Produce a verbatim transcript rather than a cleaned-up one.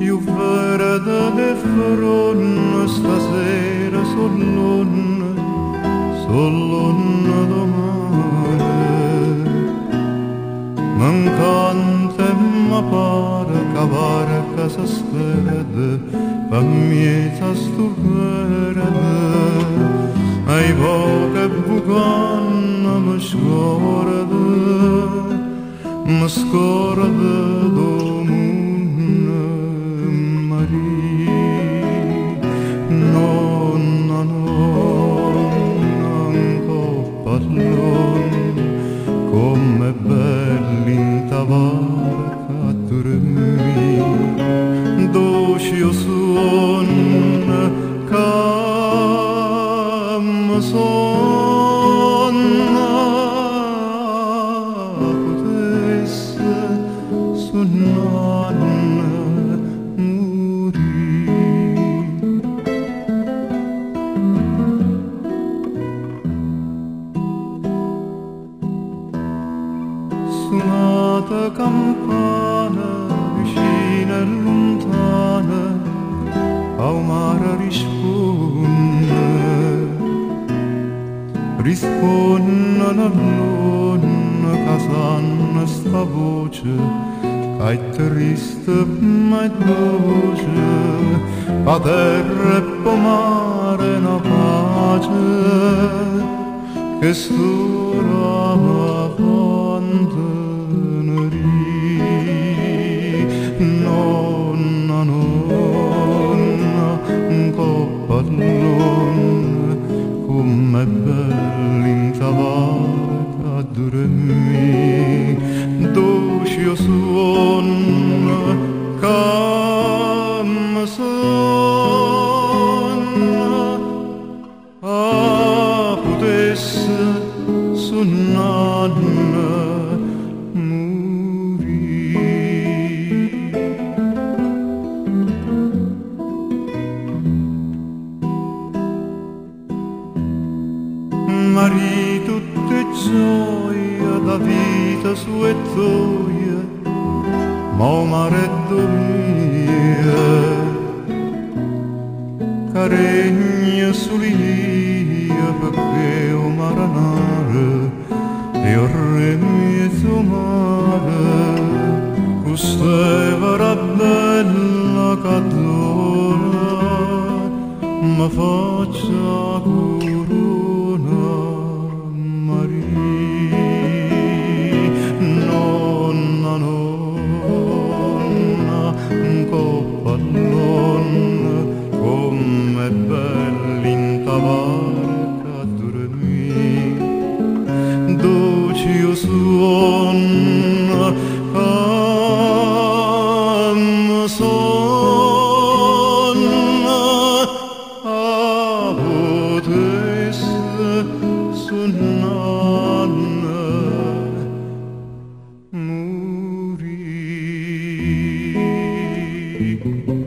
più verde le fronde stasera soll'onne, soll'onne domani. Mancante ma pare che barca si sperde per miezza stu verde. Ai poche bucanne mi scorda, mi scorda domune Maria. Nonna, nonna, ancora parlone, com'è bella in ta barca a dormire, dolce suono che mi sonna, potesse suonare morire. Suonata campana vicina e lontana, a un mare risponde, risponde all'onna che sanno sta voce, che è triste ma è dolce, a terra e po' mare una pace, che sturava fontaneria. Nonna, nonna, un po' parlone, com'è bella in ta barca a dormire, dolce suono che mi sonna, ah, potesse suonare Maria tutte gioia da vita sua e gioia, ma o mare mia che regna sull'ia, perché o mare nare e o re mezzo mare, costeva bella che dona, ma faccia corona Maria. Nonna, nonna, un po' pallone, com'è bella in ta barca a dormire, dolce suono che mi sonna, ah, potesse suonare morire.